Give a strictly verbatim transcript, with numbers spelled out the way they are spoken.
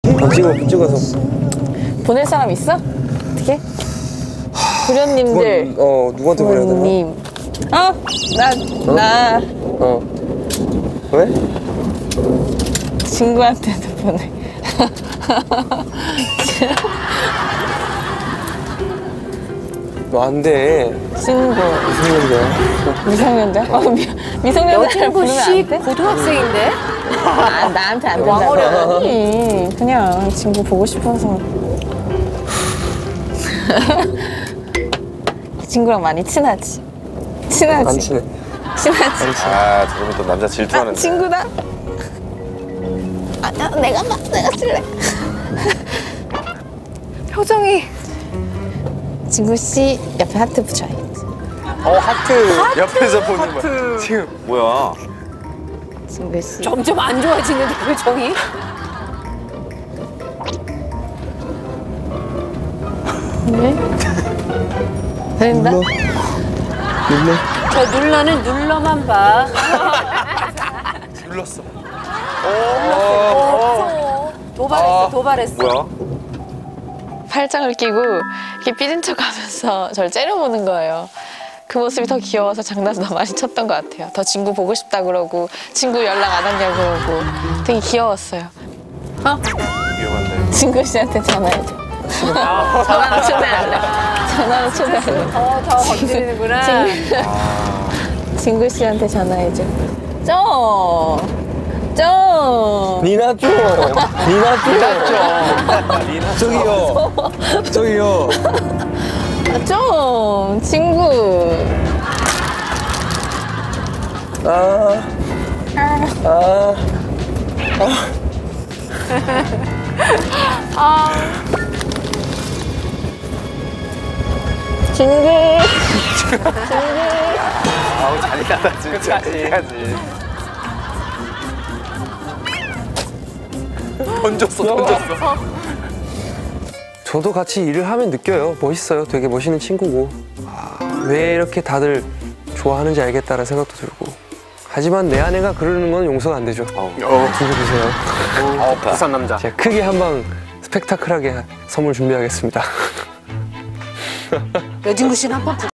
안 찍어, 찍어서. 보낼 사람 있어? 어떻게? 도련님들. 누가, 어, 누구한테 보내야 되나? 부모님. 어? 나, 어? 나. 어. 왜? 친구한테도 보내. 너 안 돼. 친구. 미성년자야. 미성년자? 어, 미, 미성년자를 부르면 여진구 씨 안 돼? 고등학생인데? 아, 나한테 안 된다고? 왕어려워. 아니, 그냥 친구 보고 싶어서. 친구랑 많이 친하지? 친하지? 안 친해. 친하지? 안 친해. 아, 저러면 또 남자 아, 질투하는데. 친구다? 아, 아, 내가 막, 내가 쓸래. 표정이. 친구 씨 옆에 하트 붙여야지. 어, 하트. 옆에서 보는 거야. 지금 뭐야? 친구 씨. 점점 안 좋아지는데 표정이? 네? 된다? 눌러. 눌러. 저 눌러는 눌러만 봐. 눌렀어. 어, 도발했어, 아. 도발했어. 뭐야? 팔짱을 끼고 이렇게 삐진 척 하면서 저를 째려보는 거예요. 그 모습이 더 귀여워서 장난도 더 많이 쳤던 것 같아요. 더 친구 보고 싶다 그러고 친구 연락 안 왔냐고 그러고 되게 귀여웠어요. 어? 위험한데. 친구 씨한테 전화해줘. 전화로 초대할래. 전화로 초대할래. 더, 더 건드리는구나. 친구 씨한테 전화해줘. 좀! 좀! 니나 좀. 니나 좀. 리나 저기요. 저기요. 아, 좀! 친구! 아. 아. 아. 친구! 아우, 잔인하다, 진짜. 끝까지. 던졌어, 던졌어. 저도 같이 일을 하면 느껴요. 멋있어요. 되게 멋있는 친구고. 아, 왜 이렇게 다들 좋아하는지 알겠다는 생각도 들고. 하지만 내 아내가 그러는 건 용서가 안 되죠. 어, 들어주세요. 어, 부산 남자. 제가 크게 한방 스펙타클하게 선물 준비하겠습니다. 여진구 씨는 한번